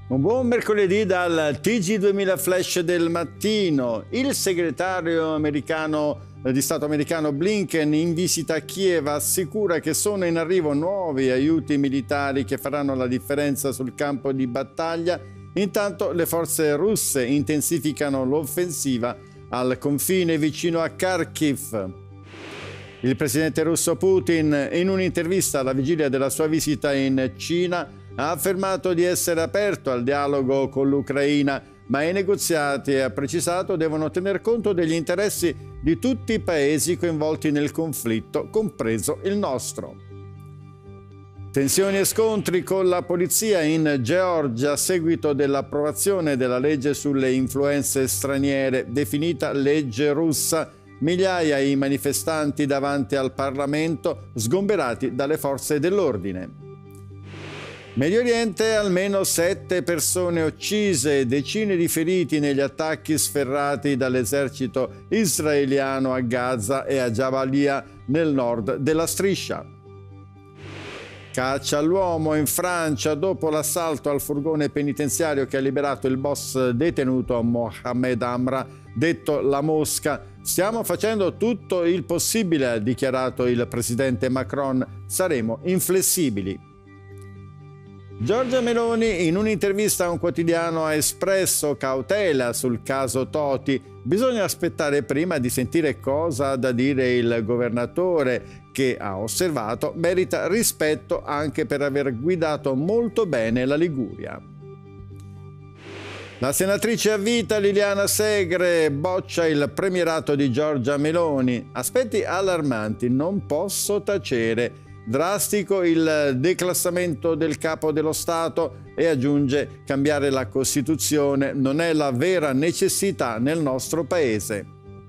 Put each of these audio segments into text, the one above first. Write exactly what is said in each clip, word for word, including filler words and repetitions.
Un buon mercoledì dal T G duemila Flash del mattino. Il segretario americano di Stato americano Blinken, in visita a Kiev, assicura che sono in arrivo nuovi aiuti militari che faranno la differenza sul campo di battaglia. Intanto le forze russe intensificano l'offensiva al confine vicino a Kharkiv. Il presidente russo Putin, in un'intervista alla vigilia della sua visita in Cina, ha affermato di essere aperto al dialogo con l'Ucraina, ma i negoziati, ha precisato, devono tener conto degli interessi di tutti i paesi coinvolti nel conflitto, compreso il nostro. Tensioni e scontri con la polizia in Georgia a seguito dell'approvazione della legge sulle influenze straniere, definita legge russa. Migliaia i manifestanti davanti al Parlamento, sgomberati dalle forze dell'ordine. Medio Oriente, almeno sette persone uccise, decine di feriti negli attacchi sferrati dall'esercito israeliano a Gaza e a Jabalia nel nord della striscia. Caccia all'uomo in Francia dopo l'assalto al furgone penitenziario che ha liberato il boss detenuto Mohamed Amra, detto La Mosca. Stiamo facendo tutto il possibile, ha dichiarato il presidente Macron, saremo inflessibili. Giorgia Meloni, in un'intervista a un quotidiano, ha espresso cautela sul caso Toti. Bisogna aspettare prima di sentire cosa ha da dire il governatore, che, ha osservato, merita rispetto anche per aver guidato molto bene la Liguria. La senatrice a vita Liliana Segre boccia il premierato di Giorgia Meloni. Aspetti allarmanti, non posso tacere. Drastico il declassamento del capo dello Stato, e aggiunge: cambiare la Costituzione non è la vera necessità nel nostro Paese.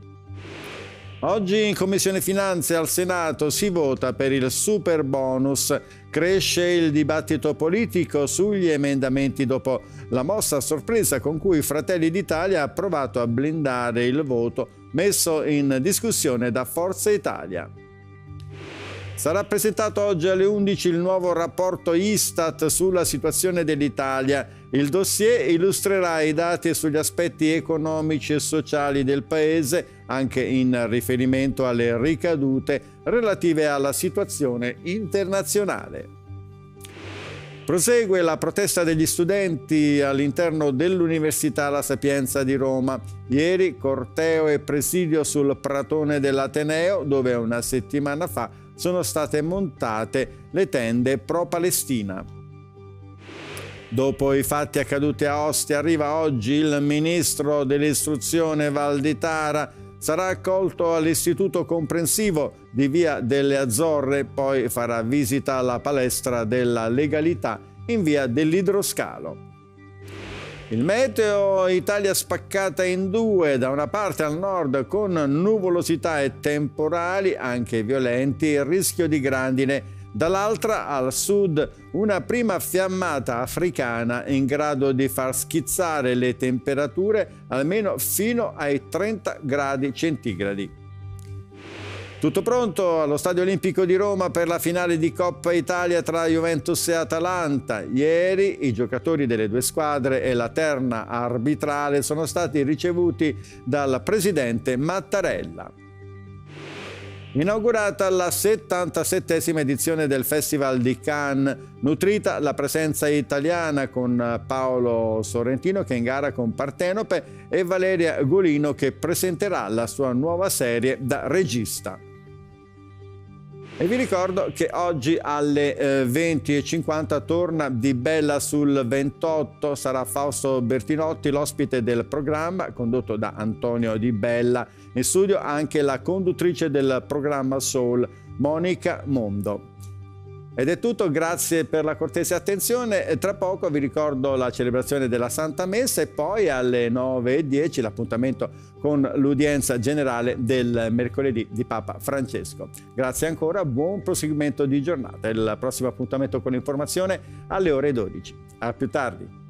Oggi in Commissione Finanze al Senato si vota per il super bonus. Cresce il dibattito politico sugli emendamenti dopo la mossa a sorpresa con cui Fratelli d'Italia ha provato a blindare il voto messo in discussione da Forza Italia. Sarà presentato oggi alle undici il nuovo rapporto Istat sulla situazione dell'Italia. Il dossier illustrerà i dati sugli aspetti economici e sociali del Paese, anche in riferimento alle ricadute relative alla situazione internazionale. Prosegue la protesta degli studenti all'interno dell'Università La Sapienza di Roma. Ieri corteo e presidio sul pratone dell'Ateneo, dove una settimana fa sono state montate le tende pro-Palestina. Dopo i fatti accaduti a Ostia, arriva oggi il ministro dell'istruzione Valditara. Sarà accolto all'Istituto Comprensivo di Via delle Azzorre, poi farà visita alla palestra della legalità in Via dell'Idroscalo. Il meteo: Italia spaccata in due, da una parte al nord con nuvolosità e temporali, anche violenti, e rischio di grandine, dall'altra al sud una prima fiammata africana in grado di far schizzare le temperature almeno fino ai trenta gradi centigradi. Tutto pronto allo Stadio Olimpico di Roma per la finale di Coppa Italia tra Juventus e Atalanta. Ieri i giocatori delle due squadre e la terna arbitrale sono stati ricevuti dal presidente Mattarella. Inaugurata la settantasettesima edizione del Festival di Cannes, nutrita la presenza italiana con Paolo Sorrentino che è in gara con Partenope e Valeria Golino che presenterà la sua nuova serie da regista. E vi ricordo che oggi alle eh, venti e cinquanta torna Di Bella sul ventotto, sarà Fausto Bertinotti l'ospite del programma condotto da Antonio Di Bella. In studio anche la conduttrice del programma Soul, Monica Mondo. Ed è tutto, grazie per la cortese attenzione. Tra poco vi ricordo la celebrazione della Santa Messa e poi alle nove e dieci l'appuntamento con l'udienza generale del mercoledì di Papa Francesco. Grazie ancora, buon proseguimento di giornata. Il prossimo appuntamento con l'informazione alle ore dodici. A più tardi.